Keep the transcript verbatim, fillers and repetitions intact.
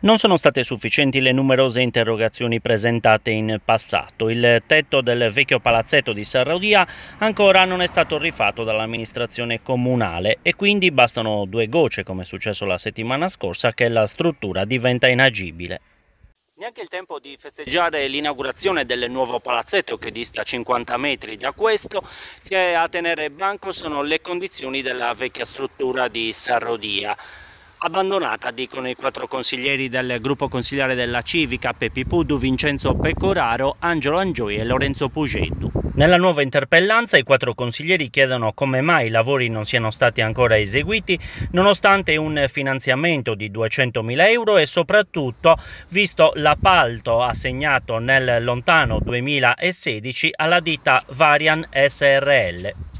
Non sono state sufficienti le numerose interrogazioni presentate in passato. Il tetto del vecchio palazzetto di Sarrodia ancora non è stato rifatto dall'amministrazione comunale e quindi bastano due gocce, come è successo la settimana scorsa, che la struttura diventa inagibile. Neanche il tempo di festeggiare l'inaugurazione del nuovo palazzetto, che dista cinquanta metri da questo, che a tenere banco sono le condizioni della vecchia struttura di Sarrodia. Abbandonata, dicono i quattro consiglieri del gruppo consigliare della Civica, Pepi Pudu, Vincenzo Pecoraro, Angelo Angioi e Lorenzo Pugettu. Nella nuova interpellanza i quattro consiglieri chiedono come mai i lavori non siano stati ancora eseguiti nonostante un finanziamento di duecentomila euro e soprattutto visto l'appalto assegnato nel lontano duemilasedici alla ditta Varian S R L.